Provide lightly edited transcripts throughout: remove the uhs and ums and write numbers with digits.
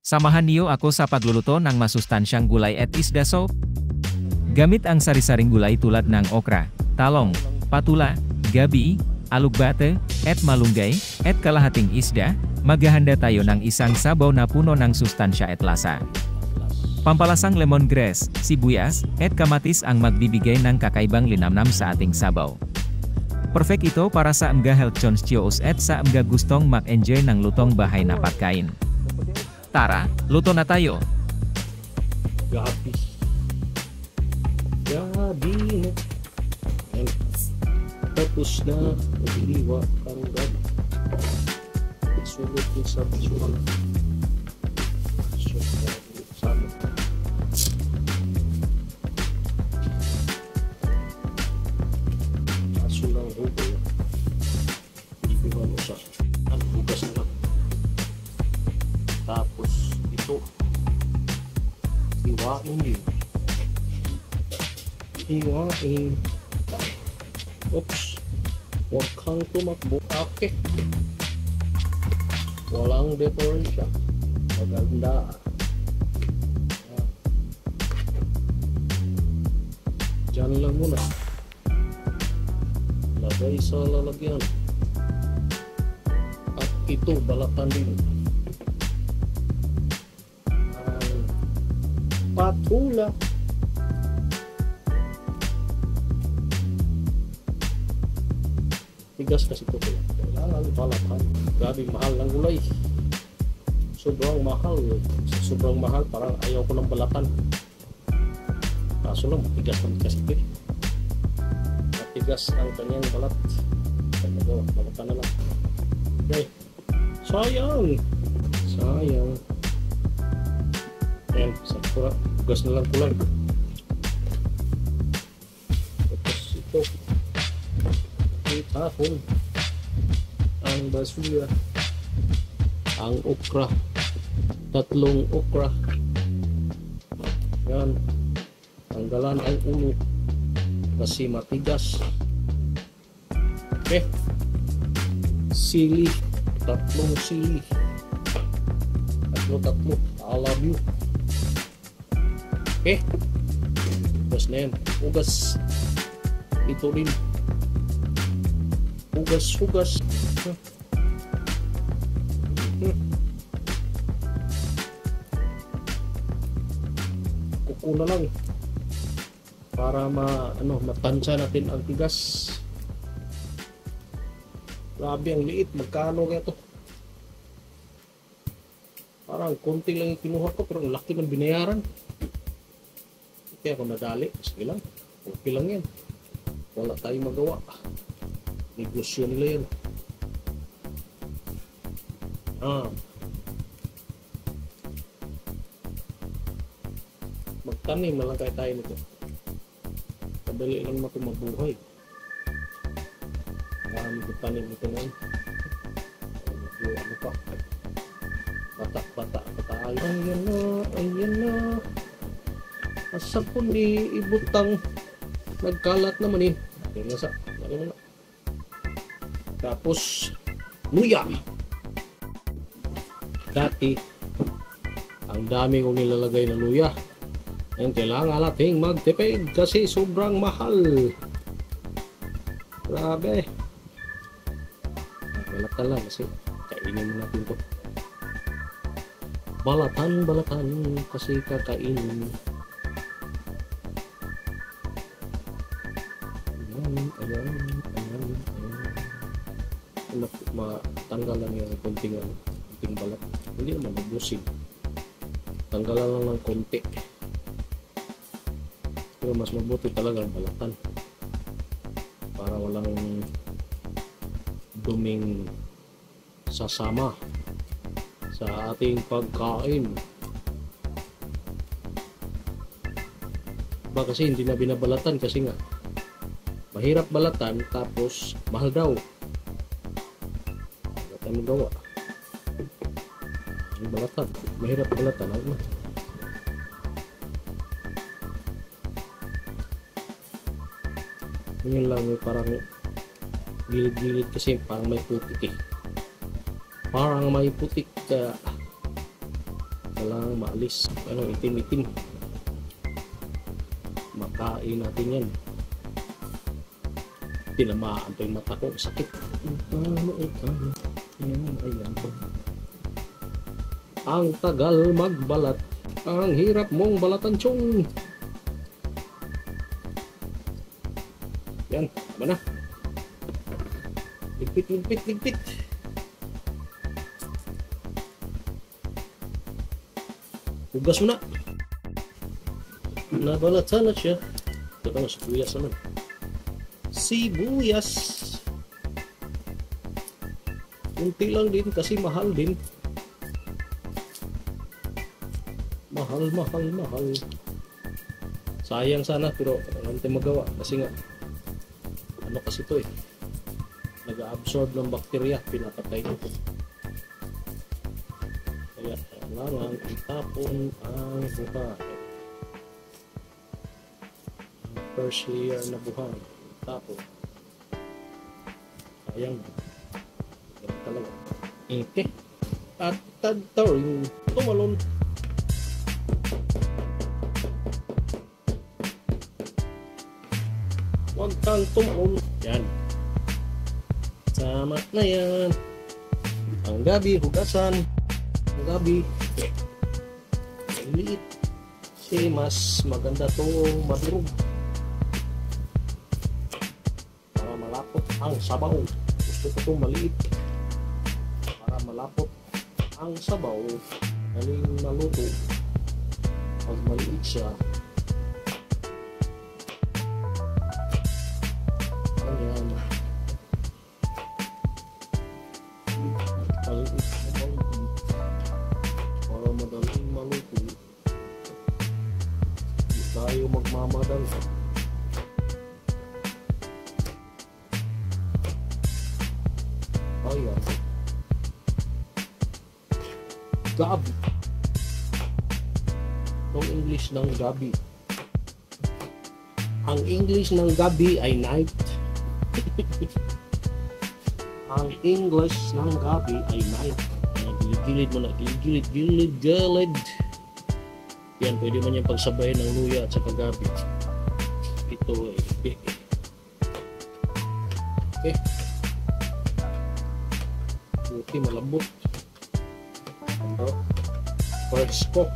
Samahan niyo ako sa pagluluto ng masustansyang gulay at isda soup. Gamit ang sari-saring gulay tulad ng okra, talong, patula, gabi, alugbate, at malunggay, at kalahating isda, maghahanda tayo ng isang sabaw na puno ng sustansya at lasa. Pampalasang lemongrass, sibuyas, at kamatis ang magbibigay ng kakaibang linamnam sa ating sabaw. Perfect ito para sa mga health conscious at sa mga gustong mag-enjoy ng lutong bahay na pagkain. Tara, luto na tayo! Gabi. Gabi. Ayan. Tapos na nagiliwa ang gabi. Sulot yung sa visual. Sama. Kaso lang hugo. Hindi ba mo sa ang hugas na lang. Tapos ito hiwain yun. Hiwain. Oops. Huwag kang tumakbo. Okay. Walang deferensya. Maganda. Diyan lang muna. Lagay sa lalagyan. At ito balatan din. Patula. Tigas kasi ito pala. Kailangan balatan. Grabe mahal ng gulay. Sobrang mahal. Sobrang mahal. Parang ayaw ko ng balatan. Kaso lang matigas naman kasi ito eh. Matigas ang kanyang balat. Kaya balatan na lang. Okay. Sayang. Sayang. Ayan, sakura. Tugas na lang kulang. Tapos ito. Itahon. Ang basura. Ang okra. 3 okra. Ayan. Tanggalan ang ulo. Kasi matigas. Okay. Sili. 3 sili. 3. I love you. Okay. Ugas na yan. Ugas. Ito rin. Ugas. Kuko na lang. Para matansya natin ang tigas. Grabe ang liit. Magkano kaya to? Parang konti lang yung kinuha ko pero ang laki ng binayaran. Kaya ako nadali, sige lang. Okay lang yan. Wala tayong magawa. Negosyo nila yan. Magtanim na lang tayo nito. Kadali lang natin mabuhay. Magtanim ito na yun. Ano pa? Bata. Ayan na. Asa po ni ibutang nagkalat naman eh. Ayan na. Tapos luya. Dati ang dami kong nilalagay na luya. Ngayon kailangan nating magtipid kasi sobrang mahal. Grabe. Balatan lang kasi kainin mo natin to. Balatan kasi kakainin. Ayan. Matanggal lang yung konting balat. Hindi naman mabusin. Tanggalan lang ng konti. Pero mas mabuti talaga ang balatan. Para walang duming sasama sa ating pagkain. Kasi hindi na binabalatan kasi nga mahirap balatan tapos mahal daw. Wala tayong magawa. Ang balatan, mahirap balatan. Yun lang parang gilid-gilid kasi parang may putik eh. Parang may putik ka. lang maalis. Ano, itim-itim. Makain natin yan. Tinamaan pa yung mata ko. Sakit. Ayan po. Ang tagal magbalat. Ang hirap mong balatan, chong. Yan. Tama na. Ligpit. Hugas mo na. Nabalatan na siya. Ito na, sibuyas naman. Sibuyas. Kunti lang din kasi mahal din. Mahal. Sayang sana pero wala tayong magawa kasi nga ano kasi ito nag-absorb ng bakterya, pinapatay ito. Kaya kailangan itapon ang buhay. Ang first year na buhay, itapon. Sayang. Yan talaga. Okay. At tadtaring tumalon. Huwag kang tumalon. Yan. Sama na yan. Ang gabi, hugasan. Ang gabi. Liit. Kasi mas maganda itong madurog. Para malapot ang sabaw. Gusto ko itong maliit. Para malapot ang sabaw. Galing maluto. Pag maliit siya, ayan. Maliit na maluto. Para madaling maluto. Hindi tayo magmamadal. Ayan. Gabi. Ang English ng gabi. Ang English ng gabi ay night. Ang English ng gabi ay night. Gilid mo na. Gilid. Yan, pwede man yung pagsabayin ng luya at saka gabi. Ito ay okay. Buti malambot. Ito. First cook.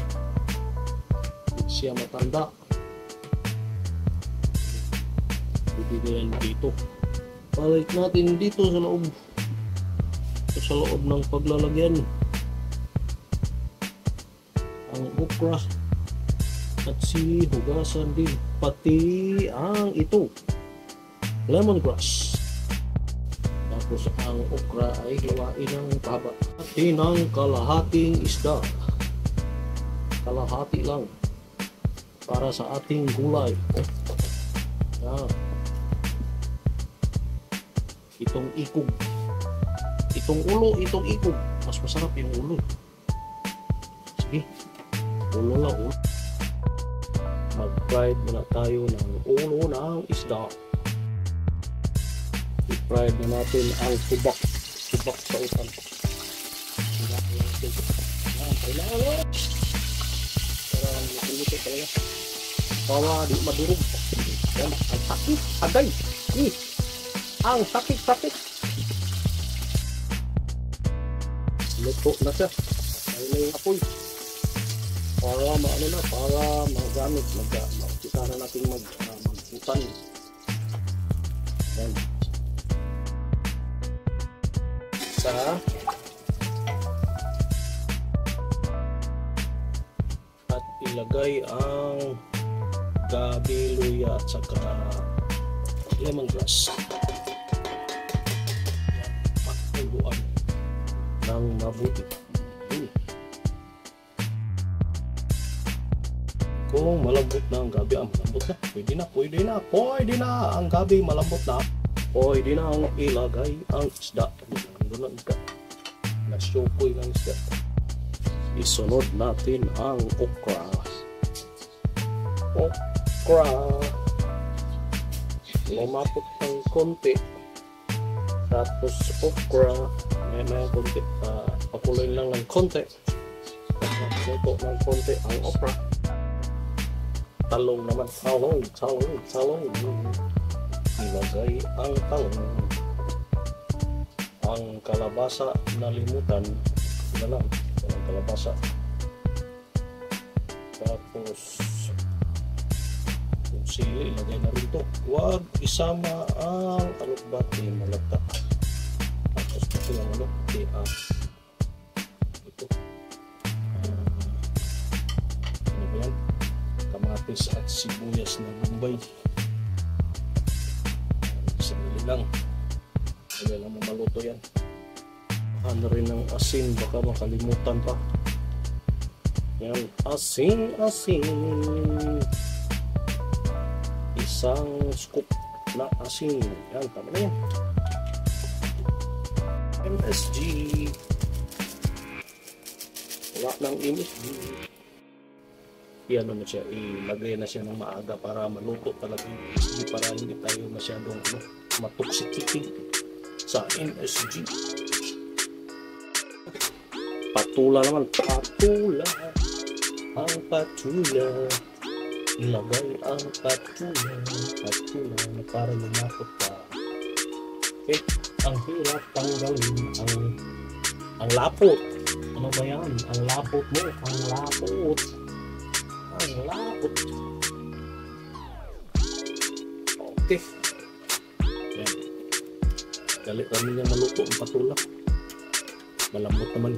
Siya matanda. Bibigyan dito. Balik natin dito sa loob. Sa loob ng paglalagyan. Ang okra at sili, hugasan din. Pati ang ito. Lemongrass. Tapos ang okra ay hiwain ng pahaba. Pati ng kalahating isda. Kalahati lang. Para sa ating gulay. Yan. Itong ikog. Itong ulo, itong ikog. Mas masarap yung ulo. Sige. Ulo lang, ulo. Mag-fried muna tayo ng ulo ng isda. I-fried na natin ang tubak. Tubak sa utan. Kailangan. Luto talaga. Bawa di madurog. Yan, ang sakit. Agay. Ang sakit. Luto na siya. Ayun na yung apoy. Para para magamit. Kita na natin magputan. Yan. At ilagay ang gabi, luya at saka lemongrass. Yan, pakuluan ng mabuti. Kung malambot na ang gabi, malambot na. Pwede na ang gabi, malambot na. Pwede na ang ilagay ang isda. Doon ka. Nasyukoy ng isda. Isunod natin ang okra. Lumapot ng konti. Tapos okra. May konti. Pakuloyin lang ng konti. Luto ng konti ang okra. Talong naman. Talong. Ilagay ang talong. Ang kalabasa nalimutan. Na lang. Ang kalabasa. Tapos yung sili, ilagay na rin ito. Huwag isama ang alokbati, malata. Tapos pati ang ito. Ano ba yan? Kamatis at sibuyas na Bombay. Sarili lang. Kaya lang maluto yan. Ano rin ng asin, baka makalimutan pa. Yan, asin. Isang scoop na asin. Yan, tama na yan. MSG. Wala ng MSG. Yan na siya. Ilagay na siya ng maaga para maluto talaga yung MSG para hindi tayo masyadong matoxicated sa MSG. Patula naman. Ang patula. Ilagay ang patula na para lumapot pa. Okay. Ang hirap tanggalin ang lapot. Ano ba yan? Ang lapot mo. Ang lapot. Okay. Yan. Galit kami niya maluto ang patula. Malambot naman.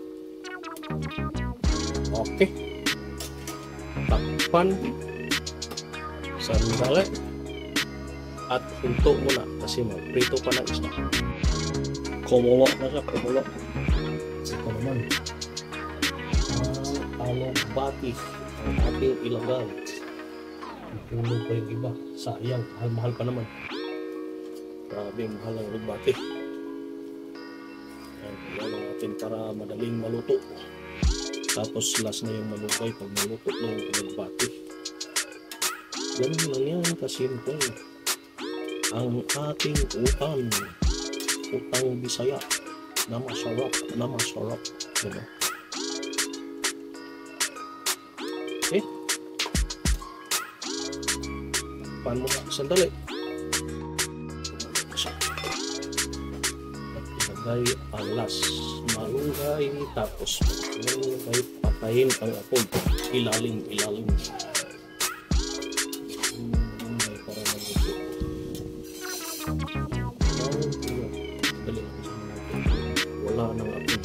Okay. Takpan. Sandali. At hinto muna kasi prito pa ng isda. Kumulo na siya. Kumulo. Kasi ito naman. Ang alokbati. Ang ating ilagay. Tulog pa yung iba. Sayang. Mahal pa naman. Grabe mahal ang alokbati. Yan ang natin para madaling maluto. Tapos last na yung malugay pag maluto na yung alokbati. Ganun lang yan kasimple. Ang ating utang Bisaya na masarap. Diba? Okay. Paano mo na? Sandali. Ilagay ang last. Malunggay. Tapos malunggay. Patayin ang apoy. Ilalim. Malunggay para maluto. Wala nang apoy.